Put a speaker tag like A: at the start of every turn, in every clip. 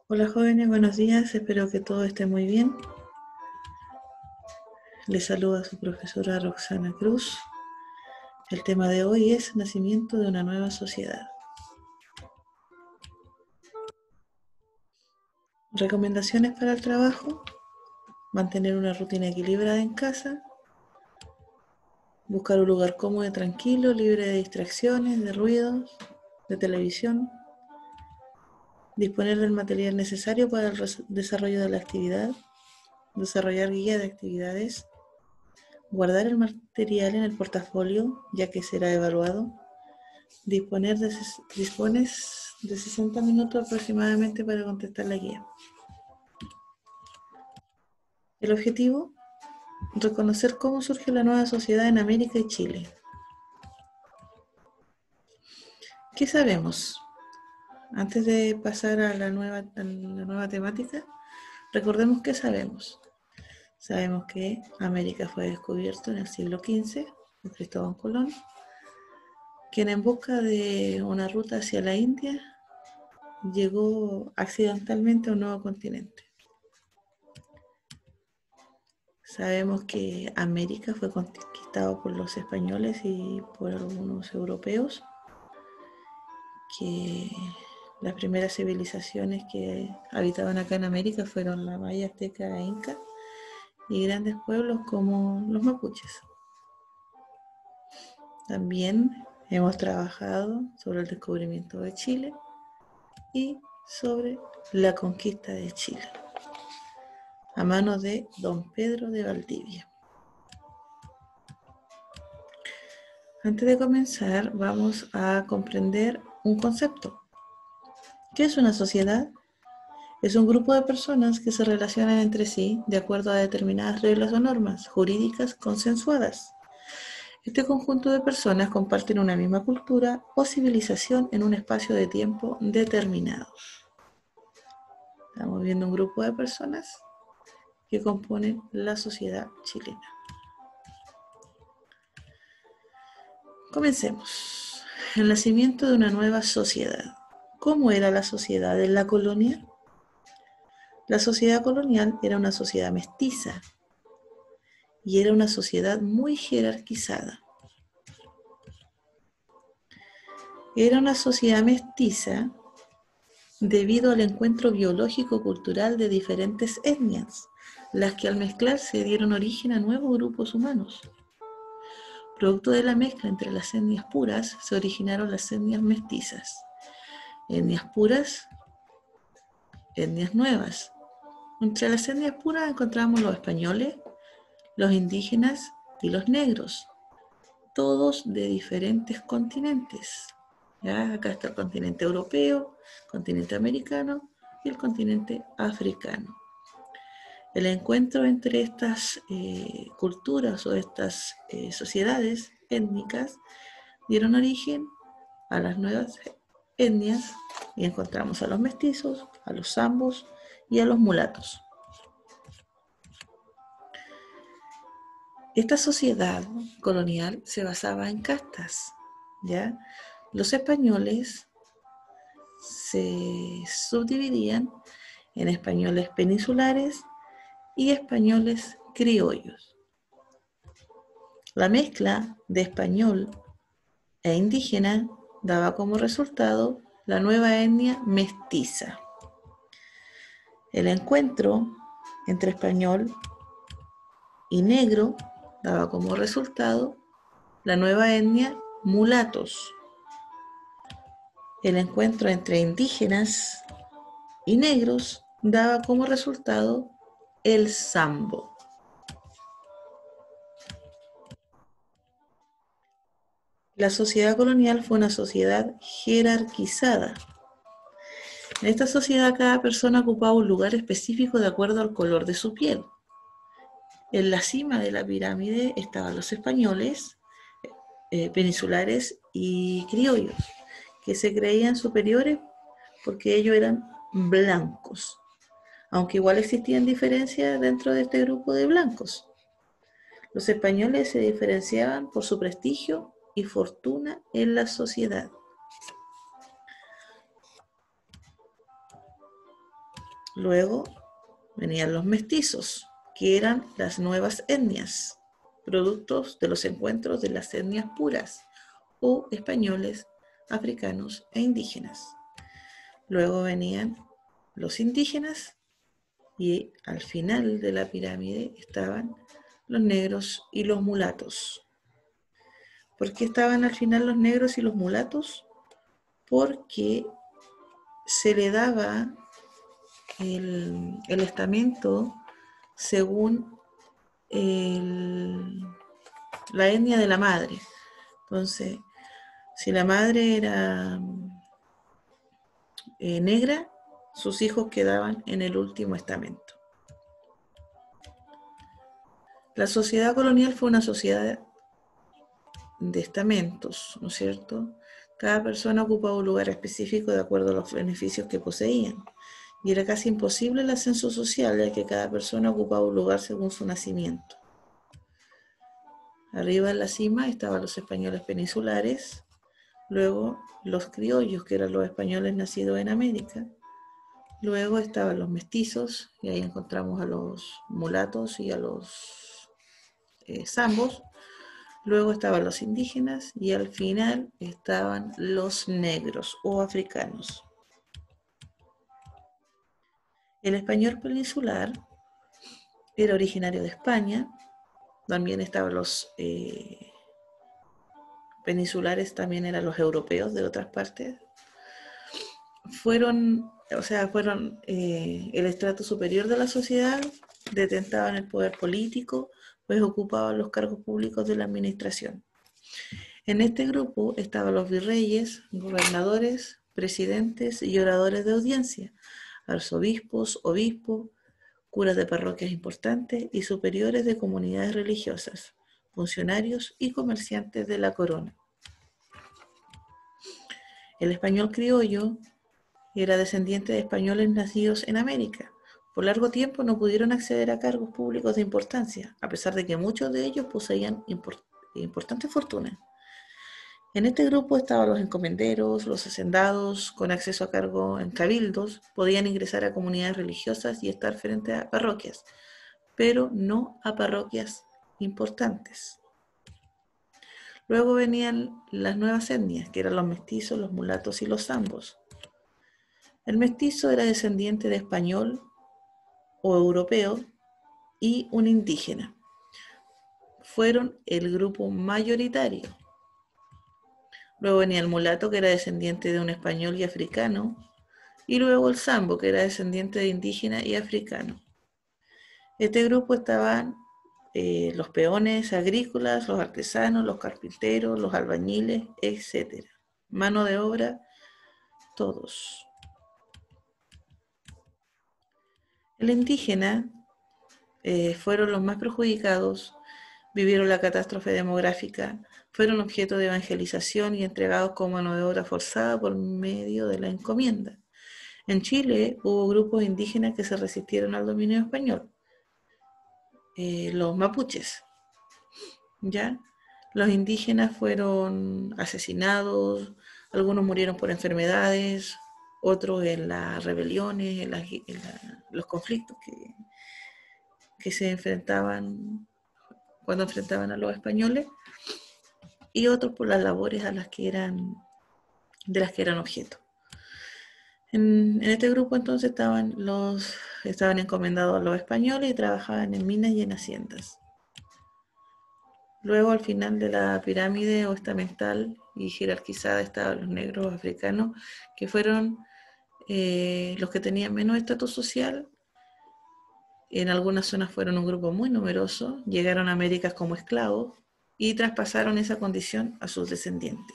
A: Hola jóvenes, buenos días, espero que todo esté muy bien. Les saluda su profesora Roxana Cruz. El tema de hoy es nacimiento de una nueva sociedad. Recomendaciones para el trabajo: mantener una rutina equilibrada en casa, buscar un lugar cómodo y tranquilo, libre de distracciones, de ruidos, de televisión, disponer del material necesario para el desarrollo de la actividad, desarrollar guía de actividades, guardar el material en el portafolio ya que será evaluado. Dispones de 60 minutos aproximadamente para contestar la guía. El objetivo: reconocer cómo surge la nueva sociedad en América y Chile. ¿Qué sabemos? Antes de pasar a la nueva temática, recordemos qué sabemos. Sabemos que América fue descubierto en el siglo XV por Cristóbal Colón, quien en busca de una ruta hacia la India llegó accidentalmente a un nuevo continente. Sabemos que América fue conquistado por los españoles y por algunos europeos, que las primeras civilizaciones que habitaban acá en América fueron la maya, azteca e inca, y grandes pueblos como los mapuches. También hemos trabajado sobre el descubrimiento de Chile y sobre la conquista de Chile a manos de Don Pedro de Valdivia. Antes de comenzar, vamos a comprender un concepto. ¿Qué es una sociedad? Es un grupo de personas que se relacionan entre sí de acuerdo a determinadas reglas o normas jurídicas consensuadas. Este conjunto de personas comparten una misma cultura o civilización en un espacio de tiempo determinado. Estamos viendo un grupo de personas que componen la sociedad chilena. Comencemos. El nacimiento de una nueva sociedad. ¿Cómo era la sociedad en la colonia? La sociedad colonial era una sociedad mestiza y era una sociedad muy jerarquizada. Era una sociedad mestiza debido al encuentro biológico-cultural de diferentes etnias, las que al mezclarse dieron origen a nuevos grupos humanos. Producto de la mezcla entre las etnias puras se originaron las etnias mestizas. Etnias puras, etnias nuevas. Entre las etnias puras encontramos los españoles, los indígenas y los negros, todos de diferentes continentes. ¿Ya? Acá está el continente europeo, el continente americano y el continente africano. El encuentro entre estas culturas o estas sociedades étnicas dieron origen a las nuevas etnias y encontramos a los mestizos, a los zambos y a los mulatos. Esta sociedad colonial se basaba en castas, ¿ya? Los españoles se subdividían en españoles peninsulares y españoles criollos. La mezcla de español e indígena daba como resultado la nueva etnia mestiza. El encuentro entre español y negro daba como resultado la nueva etnia mulatos. El encuentro entre indígenas y negros daba como resultado el zambo. La sociedad colonial fue una sociedad jerarquizada. En esta sociedad cada persona ocupaba un lugar específico de acuerdo al color de su piel. En la cima de la pirámide estaban los españoles, peninsulares y criollos, que se creían superiores porque ellos eran blancos, aunque igual existían diferencias dentro de este grupo de blancos. Los españoles se diferenciaban por su prestigio y fortuna en la sociedad. Luego venían los mestizos, que eran las nuevas etnias, productos de los encuentros de las etnias puras, o españoles, africanos e indígenas. Luego venían los indígenas y al final de la pirámide estaban los negros y los mulatos. ¿Por qué estaban al final los negros y los mulatos? Porque se le daba el estamento según la etnia de la madre. Entonces, si la madre era negra, sus hijos quedaban en el último estamento. La sociedad colonial fue una sociedad de estamentos, ¿no es cierto? Cada persona ocupaba un lugar específico de acuerdo a los beneficios que poseían. Y era casi imposible el ascenso social, ya que cada persona ocupaba un lugar según su nacimiento. Arriba en la cima estaban los españoles peninsulares, luego los criollos, que eran los españoles nacidos en América. Luego estaban los mestizos, y ahí encontramos a los mulatos y a los zambos. Luego estaban los indígenas y al final estaban los negros o africanos. El español peninsular era originario de España. También estaban los peninsulares, también eran los europeos de otras partes. Fueron el estrato superior de la sociedad, detentaban el poder político, pues ocupaban los cargos públicos de la administración. En este grupo estaban los virreyes, gobernadores, presidentes y oradores de audiencia, arzobispos, obispos, curas de parroquias importantes y superiores de comunidades religiosas, funcionarios y comerciantes de la corona. El español criollo era descendiente de españoles nacidos en América. Por largo tiempo no pudieron acceder a cargos públicos de importancia, a pesar de que muchos de ellos poseían importantes fortunas. En este grupo estaban los encomenderos, los hacendados, con acceso a cargo en cabildos, podían ingresar a comunidades religiosas y estar frente a parroquias, pero no a parroquias importantes. Luego venían las nuevas etnias, que eran los mestizos, los mulatos y los zambos. El mestizo era descendiente de español o europeo y un indígena. Fueron el grupo mayoritario. Luego venía el mulato, que era descendiente de un español y africano, y luego el zambo, que era descendiente de indígena y africano. Este grupo estaban los peones agrícolas, los artesanos, los carpinteros, los albañiles, etc. Mano de obra, todos. El indígena fueron los más perjudicados, vivieron la catástrofe demográfica, fueron objeto de evangelización y entregados como mano de obra forzada por medio de la encomienda. En Chile hubo grupos indígenas que se resistieron al dominio español, los mapuches, ¿ya? Los indígenas fueron asesinados, algunos murieron por enfermedades, otros en las rebeliones, los conflictos que se enfrentaban cuando enfrentaban a los españoles, y otros por las labores de las que eran objeto. En este grupo entonces estaban encomendados a los españoles y trabajaban en minas y en haciendas. Luego, al final de la pirámide o estamental y jerarquizada, estaban los negros africanos, que fueron los que tenían menos estatus social. En algunas zonas fueron un grupo muy numeroso, llegaron a Américas como esclavos y traspasaron esa condición a sus descendientes.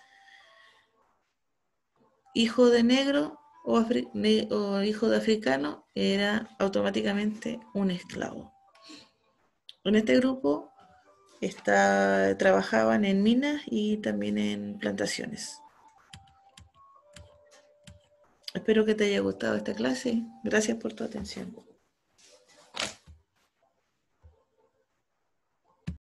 A: Hijo de negro o hijo de africano era automáticamente un esclavo. En este grupo trabajaban en minas y también en plantaciones. Espero que te haya gustado esta clase. Gracias por tu atención.